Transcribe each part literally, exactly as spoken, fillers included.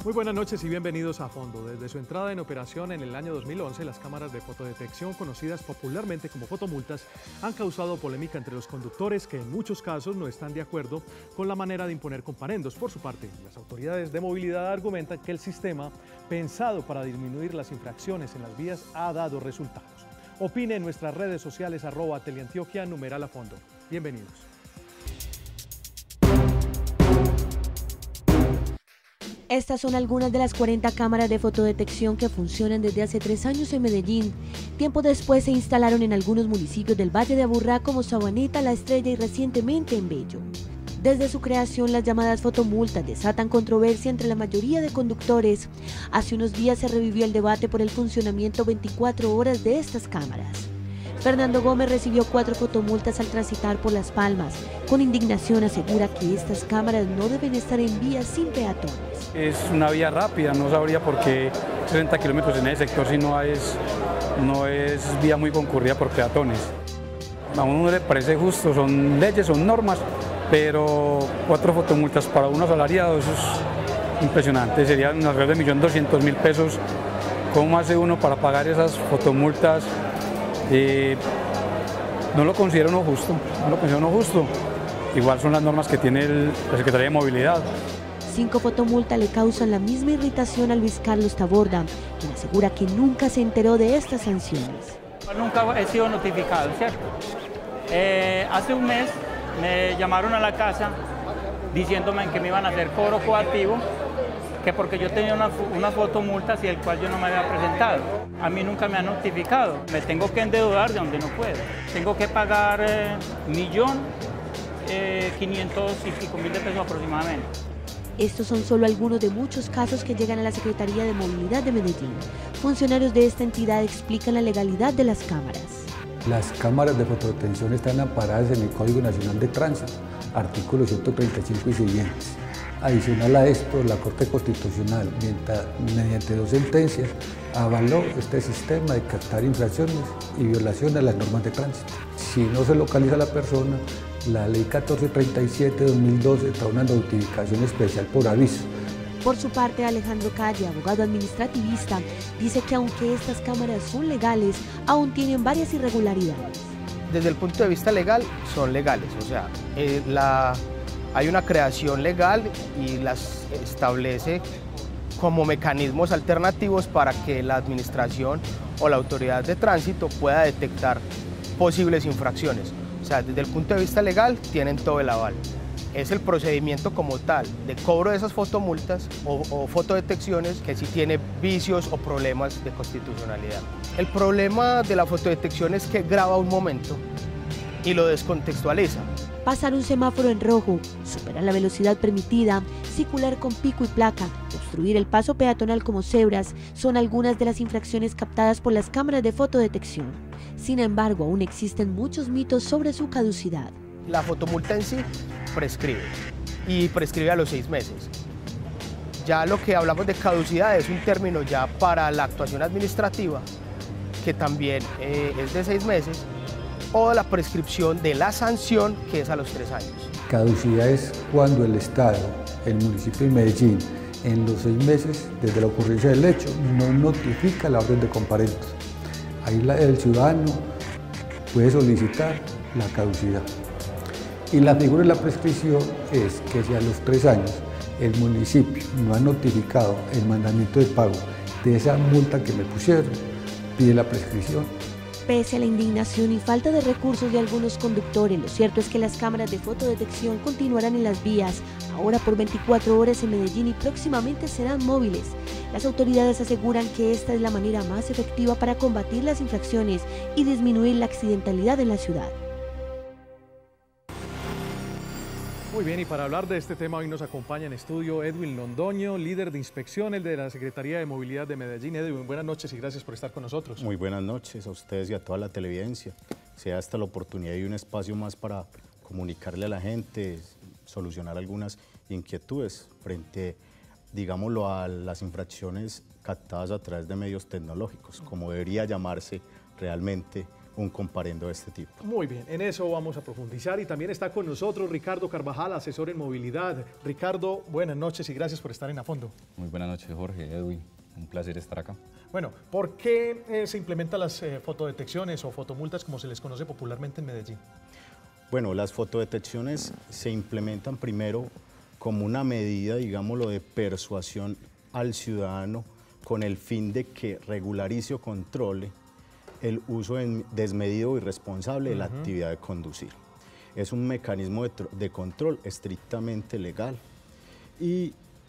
Muy buenas noches y bienvenidos a Fondo. Desde su entrada en operación en el año dos mil once, las cámaras de fotodetección, conocidas popularmente como fotomultas, han causado polémica entre los conductores que en muchos casos no están de acuerdo con la manera de imponer comparendos. Por su parte, las autoridades de movilidad argumentan que el sistema, pensado para disminuir las infracciones en las vías, ha dado resultados. Opine en nuestras redes sociales, arroba Teleantioquia, numeral a fondo. Bienvenidos. Estas son algunas de las cuarenta cámaras de fotodetección que funcionan desde hace tres años en Medellín. Tiempo después se instalaron en algunos municipios del Valle de Aburrá como Sabaneta, La Estrella y recientemente en Bello. Desde su creación, las llamadas fotomultas desatan controversia entre la mayoría de conductores. Hace unos días se revivió el debate por el funcionamiento veinticuatro horas de estas cámaras. Fernando Gómez recibió cuatro fotomultas al transitar por Las Palmas. Con indignación asegura que estas cámaras no deben estar en vías sin peatones. Es una vía rápida, no sabría por qué sesenta kilómetros en ese sector si no es, no es vía muy concurrida por peatones. A uno le parece justo, son leyes, son normas, pero cuatro fotomultas para uno asalariado, eso es impresionante, serían alrededor de un millón doscientos mil pesos. ¿Cómo hace uno para pagar esas fotomultas? Eh, no lo considero uno justo, no lo considero uno justo. Igual son las normas que tiene el, la Secretaría de Movilidad. Cinco fotomultas le causan la misma irritación a Luis Carlos Taborda, quien asegura que nunca se enteró de estas sanciones. Nunca he sido notificado, ¿cierto? Eh, hace un mes me llamaron a la casa diciéndome que me iban a hacer cobro coactivo, que porque yo tenía una, una fotomulta y el cual yo no me había presentado. A mí nunca me han notificado. Me tengo que endeudar de donde no puedo. Tengo que pagar eh, millón eh, quinientos y pico mil de pesos aproximadamente. Estos son solo algunos de muchos casos que llegan a la Secretaría de Movilidad de Medellín. Funcionarios de esta entidad explican la legalidad de las cámaras. Las cámaras de fotodetención están amparadas en el Código Nacional de Tránsito, artículos ciento treinta y cinco y siguientes. Adicional a esto, la Corte Constitucional, mediante dos sentencias, avaló este sistema de captar infracciones y violaciones a las normas de tránsito. Si no se localiza a la persona, la Ley catorce treinta y siete de dos mil doce trae una notificación especial por aviso. Por su parte, Alejandro Calle, abogado administrativista, dice que aunque estas cámaras son legales, aún tienen varias irregularidades. Desde el punto de vista legal, son legales, o sea, eh, la... hay una creación legal y las establece como mecanismos alternativos para que la administración o la autoridad de tránsito pueda detectar posibles infracciones. O sea, desde el punto de vista legal tienen todo el aval. Es el procedimiento como tal de cobro de esas fotomultas o, o fotodetecciones que sí tiene vicios o problemas de constitucionalidad. El problema de la fotodetección es que graba un momento y lo descontextualiza. Pasar un semáforo en rojo, superar la velocidad permitida, circular con pico y placa, obstruir el paso peatonal como cebras, son algunas de las infracciones captadas por las cámaras de fotodetección. Sin embargo, aún existen muchos mitos sobre su caducidad. La fotomulta en sí prescribe, y prescribe a los seis meses. Ya lo que hablamos de caducidad es un término ya para la actuación administrativa, que también eh, es de seis meses, o la prescripción de la sanción, que es a los tres años. Caducidad es cuando el Estado, el municipio de Medellín, en los seis meses desde la ocurrencia del hecho, no notifica la orden de comparendo. Ahí la, el ciudadano puede solicitar la caducidad. Y la figura de la prescripción es que si a los tres años el municipio no ha notificado el mandamiento de pago de esa multa que me pusieron, pide la prescripción. Pese a la indignación y falta de recursos de algunos conductores, lo cierto es que las cámaras de fotodetección continuarán en las vías, ahora por veinticuatro horas en Medellín y próximamente serán móviles. Las autoridades aseguran que esta es la manera más efectiva para combatir las infracciones y disminuir la accidentalidad en la ciudad. Muy bien, y para hablar de este tema hoy nos acompaña en estudio Edwin Londoño, líder de inspecciones de la Secretaría de Movilidad de Medellín. Edwin, buenas noches y gracias por estar con nosotros. Muy buenas noches a ustedes y a toda la televidencia. Sea esta la oportunidad y un espacio más para comunicarle a la gente, solucionar algunas inquietudes frente, digámoslo, a las infracciones captadas a través de medios tecnológicos, como debería llamarse realmente un comparendo de este tipo. Muy bien, en eso vamos a profundizar y también está con nosotros Ricardo Carvajal, asesor en movilidad. Ricardo, buenas noches y gracias por estar en A Fondo. Muy buenas noches, Jorge, Edwin, un placer estar acá. Bueno, ¿por qué eh, se implementan las eh, fotodetecciones o fotomultas como se les conoce popularmente en Medellín? Bueno, las fotodetecciones se implementan primero como una medida, digámoslo, de persuasión al ciudadano con el fin de que regularice o controle el uso desmedido y irresponsable de la uh-huh. actividad de conducir. Es un mecanismo de, de control estrictamente legal y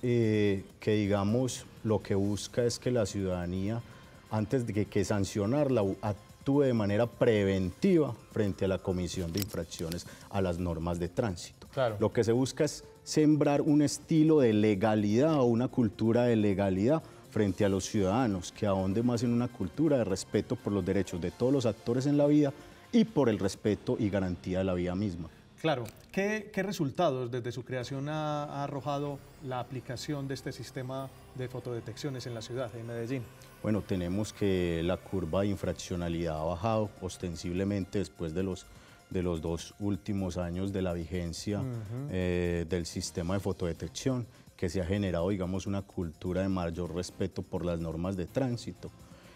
eh, que, digamos, lo que busca es que la ciudadanía, antes de que, que sancionarla, actúe de manera preventiva frente a la comisión de infracciones a las normas de tránsito. Claro. Lo que se busca es sembrar un estilo de legalidad o una cultura de legalidad frente a los ciudadanos, que ahonde más en una cultura de respeto por los derechos de todos los actores en la vida y por el respeto y garantía de la vida misma. Claro. ¿Qué, qué resultados desde su creación ha, ha arrojado la aplicación de este sistema de fotodetecciones en la ciudad, en Medellín? Bueno, tenemos que la curva de infraccionalidad ha bajado ostensiblemente después de los, de los dos últimos años de la vigencia uh-huh. eh, del sistema de fotodetección, que se ha generado, digamos, una cultura de mayor respeto por las normas de tránsito,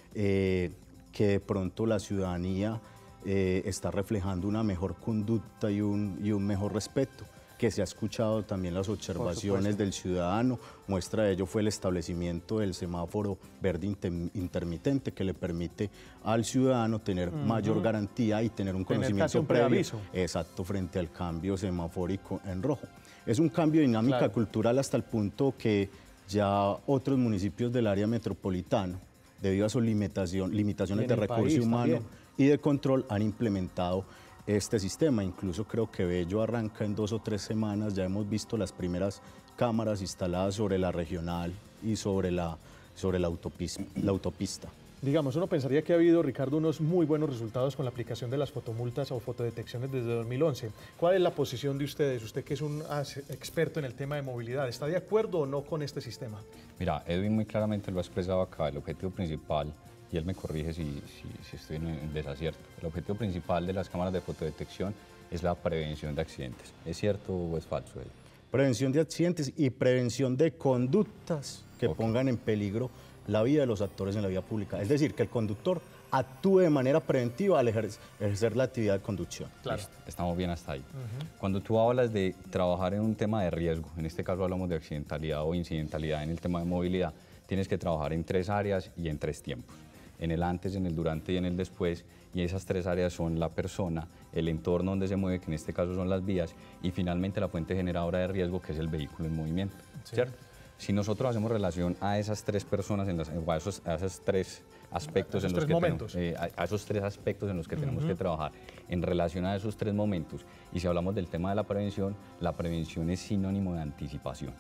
eh, que de pronto la ciudadanía eh, está reflejando una mejor conducta y un, y un mejor respeto, que se ha escuchado también las observaciones del ciudadano. Muestra de ello fue el establecimiento del semáforo verde inter, intermitente, que le permite al ciudadano tener uh-huh. mayor garantía y tener un tener conocimiento previo, exacto, frente al cambio semafórico en rojo. Es un cambio de dinámica claro. cultural hasta el punto que ya otros municipios del área metropolitana, debido a sus limitación, limitaciones de recurso humano también. y de control, han implementado este sistema. Incluso creo que Bello arranca en dos o tres semanas. Ya hemos visto las primeras cámaras instaladas sobre la regional y sobre la, sobre la, autopista, la autopista. Digamos, uno pensaría que ha habido, Ricardo, unos muy buenos resultados con la aplicación de las fotomultas o fotodetecciones desde dos mil once. ¿Cuál es la posición de ustedes? Usted que es un experto en el tema de movilidad, ¿está de acuerdo o no con este sistema? Mira, Edwin muy claramente lo ha expresado acá. El objetivo principal, y él me corrige si, si, si estoy en desacierto, el objetivo principal de las cámaras de fotodetección es la prevención de accidentes. ¿Es cierto o es falso, Edwin? Prevención de accidentes y prevención de conductas que okay. pongan en peligro la vida de los actores en la vía pública. Es decir, que el conductor actúe de manera preventiva al ejercer la actividad de conducción. Claro. Listo, estamos bien hasta ahí. Uh-huh. Cuando tú hablas de trabajar en un tema de riesgo, en este caso hablamos de accidentalidad o incidentalidad en el tema de movilidad, tienes que trabajar en tres áreas y en tres tiempos. En el antes, en el durante y en el después, y esas tres áreas son la persona, el entorno donde se mueve, que en este caso son las vías, y finalmente la fuente generadora de riesgo, que es el vehículo en movimiento, sí. ¿cierto? Si nosotros hacemos relación a esas tres personas, en las, o a, esos, a esos tres aspectos, en los que tenemos, eh, a, a esos tres aspectos en los que uh-huh. tenemos que trabajar, en relación a esos tres momentos, y si hablamos del tema de la prevención, la prevención es sinónimo de anticipación.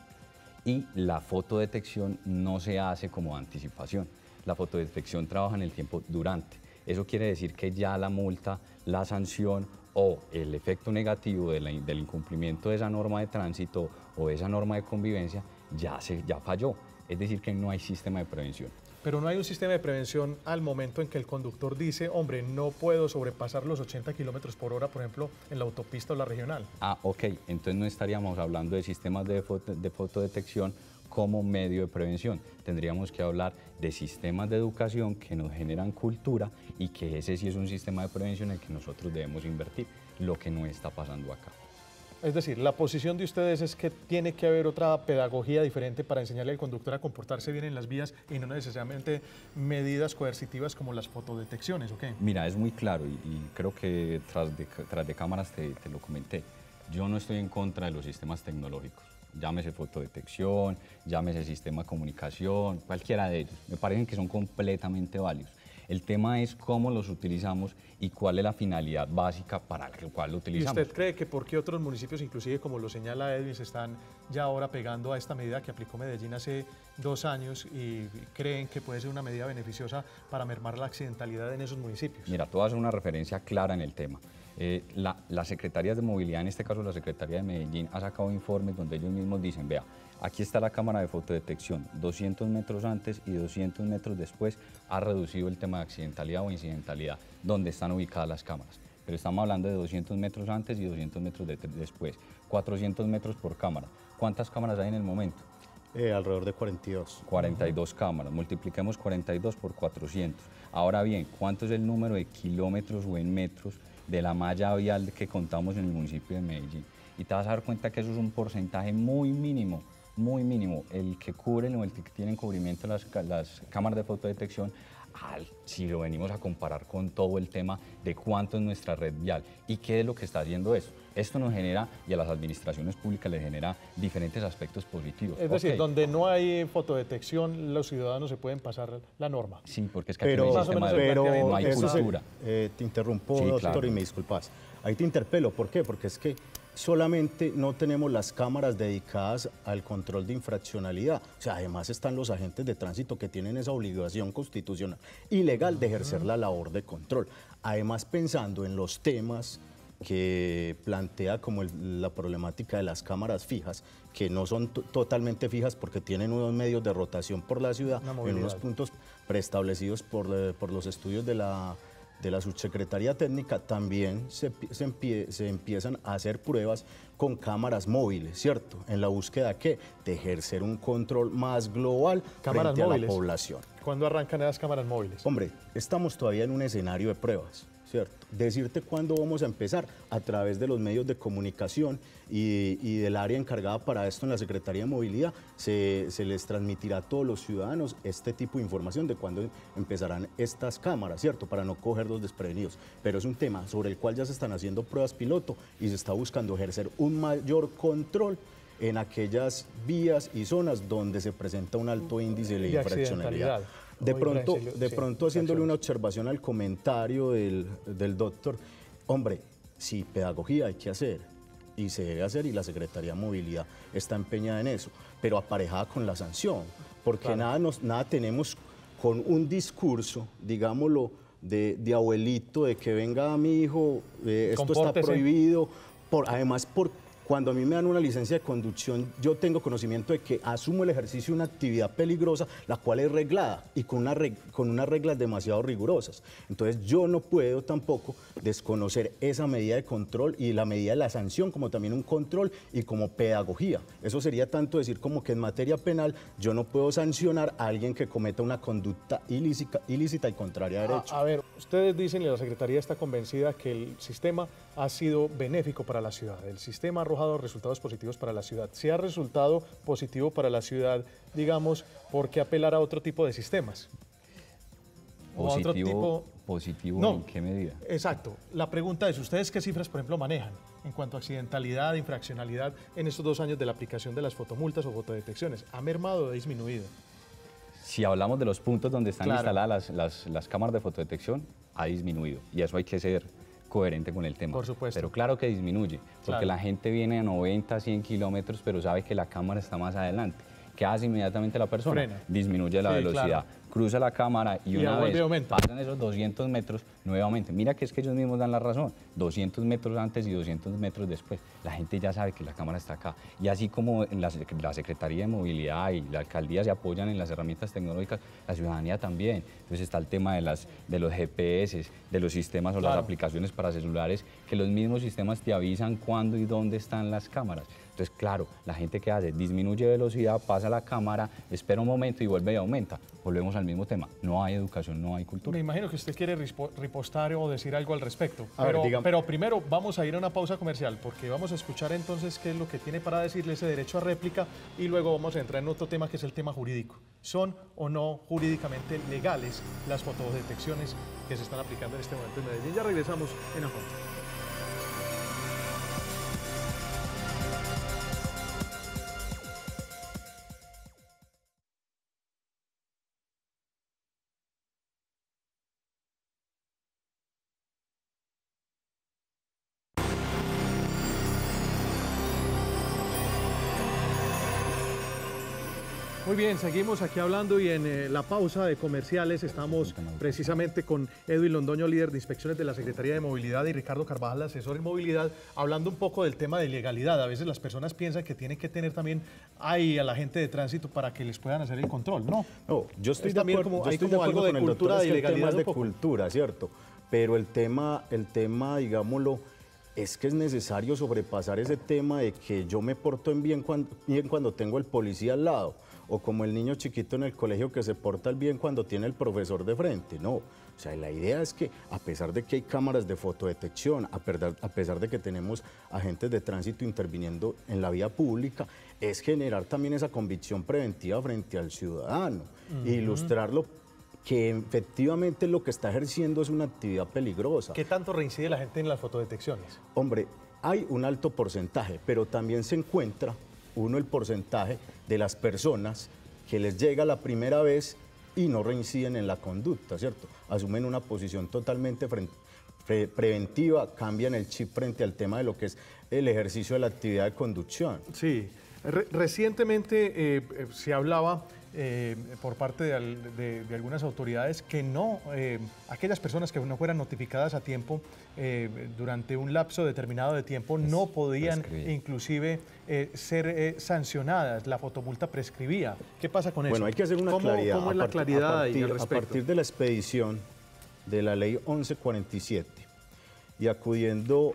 Y la fotodetección no se hace como anticipación. La fotodetección trabaja en el tiempo durante. Eso quiere decir que ya la multa, la sanción o el efecto negativo de la, del incumplimiento de esa norma de tránsito o de esa norma de convivencia ya, se, ya falló. Es decir, que no hay sistema de prevención. Pero no hay un sistema de prevención al momento en que el conductor dice, hombre, no puedo sobrepasar los ochenta kilómetros por hora, por ejemplo, en la autopista o la regional. Ah, ok. Entonces no estaríamos hablando de sistemas de, foto, de fotodetección como medio de prevención. Tendríamos que hablar de sistemas de educación que nos generan cultura y que ese sí es un sistema de prevención en el que nosotros debemos invertir, lo que no está pasando acá. Es decir, la posición de ustedes es que tiene que haber otra pedagogía diferente para enseñarle al conductor a comportarse bien en las vías y no necesariamente medidas coercitivas como las fotodetecciones, ¿o qué? Mira, es muy claro y, y creo que tras de, tras de cámaras te, te lo comenté. Yo no estoy en contra de los sistemas tecnológicos. Llámese fotodetección, llámese sistema de comunicación, cualquiera de ellos. Me parecen que son completamente válidos. El tema es cómo los utilizamos y cuál es la finalidad básica para la cual lo utilizamos. ¿Y usted cree que por qué otros municipios, inclusive como lo señala Edwin, se están ya ahora pegando a esta medida que aplicó Medellín hace dos años y creen que puede ser una medida beneficiosa para mermar la accidentalidad en esos municipios? Mira, tú vas a hacer una referencia clara en el tema. Eh, la, las secretarías de movilidad, en este caso la Secretaría de Medellín, ha sacado informes donde ellos mismos dicen, vea, Aquí está la cámara de fotodetección, doscientos metros antes y doscientos metros después ha reducido el tema de accidentalidad o incidentalidad, donde están ubicadas las cámaras. Pero estamos hablando de doscientos metros antes y doscientos metros de después, cuatrocientos metros por cámara. ¿Cuántas cámaras hay en el momento? Eh, alrededor de cuarenta y dos. cuarenta y dos cámaras, multipliquemos cuarenta y dos por cuatrocientos. Ahora bien, ¿cuánto es el número de kilómetros o en metros de la malla vial que contamos en el municipio de Medellín? Y te vas a dar cuenta que eso es un porcentaje muy mínimo, muy mínimo, el que cubren o el que tienen cubrimiento las, las cámaras de fotodetección, al, si lo venimos a comparar con todo el tema de cuánto es nuestra red vial y qué es lo que está haciendo eso. Esto nos genera, y a las administraciones públicas les genera diferentes aspectos positivos. Es decir, okay. donde no hay fotodetección, los ciudadanos se pueden pasar la norma. Sí, porque es que pero, aquí no hay sistema de pero no hay cultura. Se, eh, te interrumpo, sí, doctor, claro. y me disculpas. Ahí te interpelo, ¿por qué? Porque es que solamente no tenemos las cámaras dedicadas al control de infraccionalidad. O sea, además están los agentes de tránsito que tienen esa obligación constitucional y legal de ejercer la labor de control. Además, pensando en los temas que plantea como el, la problemática de las cámaras fijas, que no son totalmente fijas porque tienen unos medios de rotación por la ciudad, en unos puntos preestablecidos por, eh, por los estudios de la... de la subsecretaría técnica, también se, se, empie, se empiezan a hacer pruebas con cámaras móviles, ¿cierto? En la búsqueda ¿qué? De ejercer un control más global cámaras frente móviles. a la población. ¿Cuándo arrancan esas cámaras móviles? Hombre, estamos todavía en un escenario de pruebas, ¿cierto? Decirte cuándo vamos a empezar a través de los medios de comunicación y, y del área encargada para esto en la Secretaría de Movilidad, se, se les transmitirá a todos los ciudadanos este tipo de información de cuándo empezarán estas cámaras, ¿cierto? Para no cogerlos desprevenidos. Pero es un tema sobre el cual ya se están haciendo pruebas piloto y se está buscando ejercer un mayor control en aquellas vías y zonas donde se presenta un alto índice de, de infraccionalidad. De pronto, de pronto haciéndole una observación al comentario del, del doctor, hombre, sí, pedagogía hay que hacer y se debe hacer y la Secretaría de Movilidad está empeñada en eso, pero aparejada con la sanción, porque claro. nada, nos, nada tenemos con un discurso, digámoslo, de, de abuelito, de que venga mi hijo, eh, esto Compórtese. Está prohibido, por, además por... Cuando a mí me dan una licencia de conducción, yo tengo conocimiento de que asumo el ejercicio de una actividad peligrosa, la cual es reglada y con, una reg con unas reglas demasiado rigurosas. Entonces yo no puedo tampoco desconocer esa medida de control y la medida de la sanción como también un control y como pedagogía. Eso sería tanto decir como que en materia penal yo no puedo sancionar a alguien que cometa una conducta ilícita, ilícita y contraria a derecho. A, a ver, ustedes dicen y la Secretaría está convencida que el sistema ha sido benéfico para la ciudad. El sistema arroja resultados positivos para la ciudad. Si ha resultado positivo para la ciudad, digamos, ¿por qué apelar a otro tipo de sistemas? Positivo, o otro tipo... positivo no, ¿en qué medida? Exacto. La pregunta es, ¿ustedes qué cifras, por ejemplo, manejan en cuanto a accidentalidad, infraccionalidad en estos dos años de la aplicación de las fotomultas o fotodetecciones? ¿Ha mermado o ha disminuido? Si hablamos de los puntos donde están claro. instaladas las, las, las cámaras de fotodetección, ha disminuido. Y eso hay que ser coherente con el tema. Por supuesto. Pero claro que disminuye, porque claro. la gente viene a noventa, cien kilómetros, pero sabe que la cámara está más adelante. ¿Qué hace inmediatamente la persona? Frena. Disminuye la sí, velocidad, claro. cruza la cámara y, y una vez aumenta. pasan esos doscientos metros nuevamente. Mira que es que ellos mismos dan la razón, doscientos metros antes y doscientos metros después. La gente ya sabe que la cámara está acá. Y así como en la, la Secretaría de Movilidad y la Alcaldía se apoyan en las herramientas tecnológicas, la ciudadanía también. Entonces está el tema de, las, de los G P S, de los sistemas o claro. las aplicaciones para celulares, que los mismos sistemas te avisan cuándo y dónde están las cámaras. Entonces, claro, la gente que hace, disminuye velocidad, pasa la cámara, espera un momento y vuelve y aumenta. Volvemos al mismo tema, no hay educación, no hay cultura. Me imagino que usted quiere ripostar o decir algo al respecto, a pero, ver, pero primero vamos a ir a una pausa comercial porque vamos a escuchar entonces qué es lo que tiene para decirle ese derecho a réplica y luego vamos a entrar en otro tema que es el tema jurídico. ¿Son o no jurídicamente legales las fotodetecciones que se están aplicando en este momento en Medellín? Ya regresamos en la pausa. Muy bien, seguimos aquí hablando y en eh, la pausa de comerciales estamos precisamente con Edwin Londoño, líder de inspecciones de la Secretaría de Movilidad, y Ricardo Carvajal, asesor en movilidad, hablando un poco del tema de legalidad. A veces las personas piensan que tienen que tener también ahí a la gente de tránsito para que les puedan hacer el control, ¿no? No, yo estoy Es de también acuerdo, como- yo hay estoy como de acuerdo algo de con el cultura doctor, de es que el tema legalidad es de un poco. cultura, ¿cierto? Pero el tema, el tema, digámoslo, es que es necesario sobrepasar ese tema de que yo me porto en bien cuando, bien cuando tengo el policía al lado, o como el niño chiquito en el colegio que se porta bien cuando tiene el profesor de frente. No, o sea, la idea es que a pesar de que hay cámaras de fotodetección, a, perder- a pesar de que tenemos agentes de tránsito interviniendo en la vía pública, es generar también esa convicción preventiva frente al ciudadano, e ilustrarlo que efectivamente lo que está ejerciendo es una actividad peligrosa. ¿Qué tanto reincide la gente en las fotodetecciones? Hombre, hay un alto porcentaje, pero también se encuentra uno el porcentaje de las personas que les llega la primera vez y no reinciden en la conducta, ¿cierto? Asumen una posición totalmente fren- pre- preventiva, cambian el chip frente al tema de lo que es el ejercicio de la actividad de conducción. Sí, Re- recientemente eh, eh, se hablaba eh, por parte de, al- de- de algunas autoridades que no, eh, aquellas personas que no fueran notificadas a tiempo eh, durante un lapso determinado de tiempo no podían prescribía. inclusive eh, ser eh, sancionadas, la fotomulta prescribía. ¿Qué pasa con eso? Bueno, hay que hacer una ¿Cómo, claridad. ¿Cómo es A la part- claridad a ahí partir, al a respecto? partir de la expedición de la ley once cuarenta y siete y acudiendo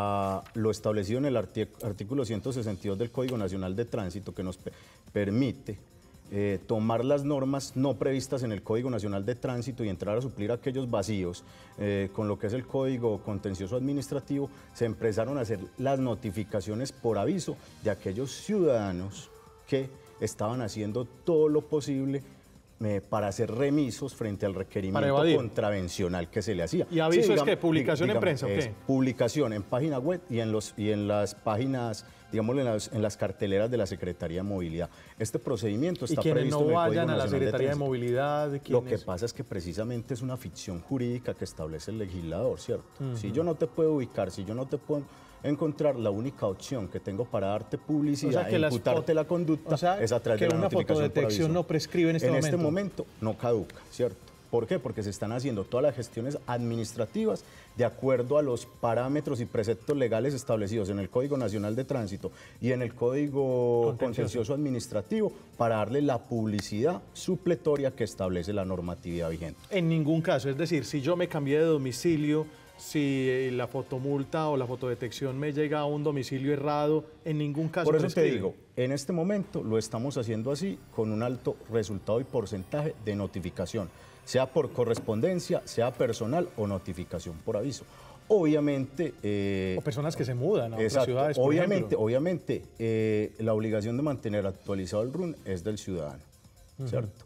a lo establecido en el arti- artículo ciento sesenta y dos del Código Nacional de Tránsito, que nos pe- permite eh, tomar las normas no previstas en el Código Nacional de Tránsito y entrar a suplir aquellos vacíos eh, con lo que es el Código Contencioso Administrativo, se empezaron a hacer las notificaciones por aviso de aquellos ciudadanos que estaban haciendo todo lo posible eh, para ser remisos frente al Para requerimiento evadir. contravencional que se le hacía. ¿Y aviso es digamos- qué? ¿Publicación en digamos, prensa o qué? es Publicación en página web y en, los, y en las páginas, digamos, en las, en las carteleras de la Secretaría de Movilidad. Este procedimiento Y está quienes previsto no en el Código vayan a la Nacional de Secretaría de Tránsito. Movilidad, Lo ¿quiénes? que pasa es que precisamente es una ficción jurídica que establece el legislador, ¿cierto? Si yo no te puedo ubicar, si yo no te puedo encontrar, la única opción que tengo para darte publicidad O sea, que e las imputarte fo- la conducta o sea, es a través que de la una notificación por fotodetección aviso. no prescribe en este En momento. este momento no caduca, ¿cierto? ¿Por qué? Porque se están haciendo todas las gestiones administrativas de acuerdo a los parámetros y preceptos legales establecidos en el Código Nacional de Tránsito y en el Código Contencioso. Contencioso Administrativo para darle la publicidad supletoria que establece la normatividad vigente. En ningún caso, es decir, si yo me cambié de domicilio, si eh, la fotomulta o la fotodetección me llega a un domicilio errado, en ningún caso Por eso te prescribe. digo, en este momento lo estamos haciendo así con un alto resultado y porcentaje de notificación, sea por correspondencia, sea personal o notificación por aviso. Obviamente... eh, O personas que se mudan a otras exacto, ciudades, por obviamente, ejemplo. obviamente eh, la obligación de mantener actualizado el R U N es del ciudadano, ¿cierto?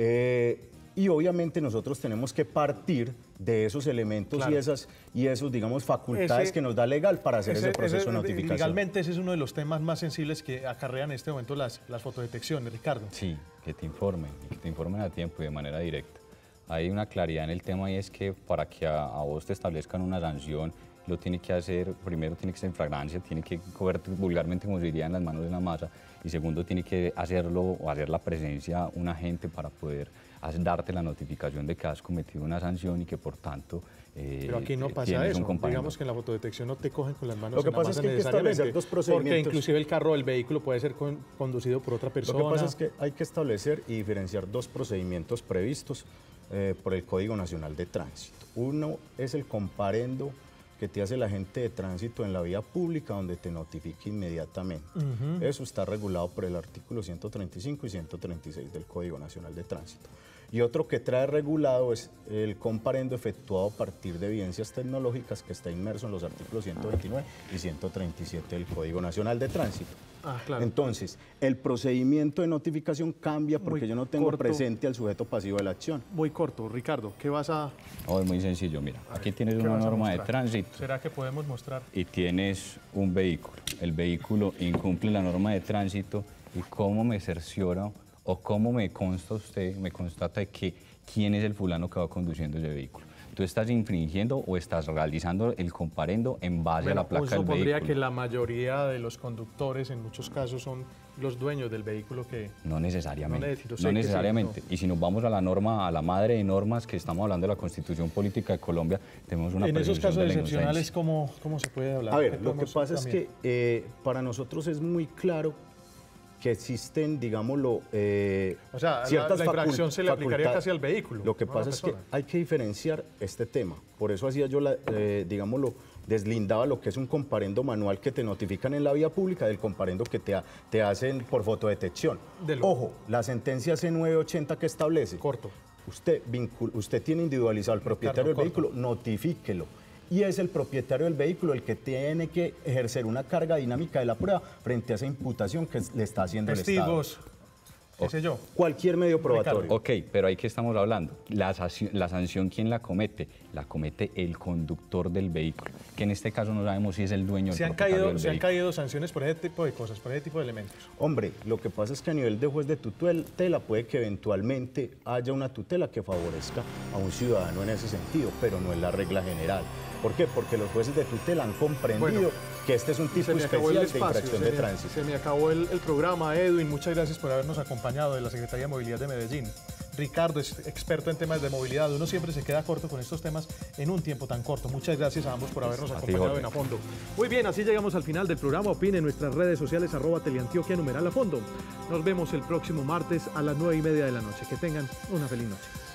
Eh, y obviamente nosotros tenemos que partir de esos elementos Claro. y esas y esos, digamos, facultades Ese- que nos da legal para hacer ese, Ese- proceso ese- de notificación. Legalmente ese es uno de los temas más sensibles que acarrean en este momento las, las fotodetecciones, Ricardo. Sí, que te informen, y que te informen a tiempo y de manera directa. Hay una claridad en el tema y es que para que a, a vos te establezcan una sanción, lo tiene que hacer, primero tiene que ser en flagrancia, tiene que cogerte vulgarmente como se diría en las manos de la masa, y segundo tiene que hacerlo o hacer la presencia un agente para poder hacer- darte la notificación de que has cometido una sanción y que por tanto eh, Pero aquí no eh, pasa tienes eso. un compañero. Digamos que en la fotodetección no te cogen con las manos Lo que en la pasa es masa que hay que establecer necesariamente, dos porque procedimientos. inclusive el carro o el vehículo puede ser con- conducido por otra persona. Lo que pasa es que hay que establecer y diferenciar dos procedimientos previstos eh, por el Código Nacional de Tránsito. Uno es el comparendo que te hace el agente de tránsito en la vía pública, donde te notifica inmediatamente. Eso está regulado por el artículo ciento treinta y cinco y ciento treinta y seis del Código Nacional de Tránsito. Y otro que trae regulado es el comparendo efectuado a partir de evidencias tecnológicas, que está inmerso en los artículos ciento veintinueve y ciento treinta y siete del Código Nacional de Tránsito. Ah, claro. Entonces, el procedimiento de notificación cambia porque Muy yo no tengo corto. presente al sujeto pasivo de la acción. Muy corto, Ricardo, ¿qué vas a...? No, es muy sencillo, mira, aquí tienes ¿Qué una vas a norma de mostrar? tránsito ¿Será que podemos mostrar? y tienes un vehículo. El vehículo incumple la norma de tránsito y cómo me cerciora o cómo me consta usted, me constata de que quién es el fulano que va conduciendo ese vehículo. tú estás infringiendo o estás realizando el comparendo en base Bueno, a la placa uno del supondría vehículo. que la mayoría de los conductores en muchos casos son los dueños del vehículo que... No necesariamente, No necesito, sé no que sí, necesariamente. no. Y si nos vamos a la norma, a la madre de normas que estamos hablando de la Constitución Política de Colombia, tenemos una En esos presunción casos de la excepcionales, inocencia. ¿cómo, ¿cómo se puede hablar? A ¿Qué ver, lo que podemos pasa es también? que eh, para nosotros es muy claro que existen, digámoslo, eh, O sea, la- ciertas la infracción facul- se le aplicaría facultades. casi al vehículo, Lo que no a la pasa es que persona. hay que diferenciar este tema. Por eso hacía yo, la, eh, digámoslo, deslindaba lo que es un comparendo manual que te notifican en la vía pública del comparendo que te, ha- te hacen por fotodetección. De lo- Ojo, la sentencia C novecientos ochenta que establece. Corto. Usted, vincul- usted tiene individualizado al propietario corto. del vehículo, notifíquelo. Y es el propietario del vehículo el que tiene que ejercer una carga dinámica de la prueba frente a esa imputación que le está haciendo el Estado. Testigos, qué sé yo. Cualquier medio probatorio. Ok, pero ahí que estamos hablando. La, sanción- la sanción, ¿quién la comete? La comete el conductor del vehículo, que en este caso no sabemos si es el dueño Se del han, propietario caído, del se han vehículo. caído sanciones por ese tipo de cosas, por ese tipo de elementos. Hombre, lo que pasa es que a nivel de juez de tutela puede que eventualmente haya una tutela que favorezca a un ciudadano en ese sentido, pero no es la regla general. ¿Por qué? Porque los jueces de tutela han comprendido Bueno, que este es un tipo Se me acabó el especial de espacio, infracción se de me- tránsito. Se me acabó el, el programa, Edwin. Muchas gracias por habernos acompañado de la Secretaría de Movilidad de Medellín. Ricardo es experto en temas de movilidad. Uno siempre se queda corto con estos temas en un tiempo tan corto. Muchas gracias a ambos por habernos A ti, acompañado Jorge. en A Fondo. Muy bien, así llegamos al final del programa. Opine en nuestras redes sociales, arroba Teleantioquia, numeral A Fondo. Nos vemos el próximo martes a las nueve y media de la noche. Que tengan una feliz noche.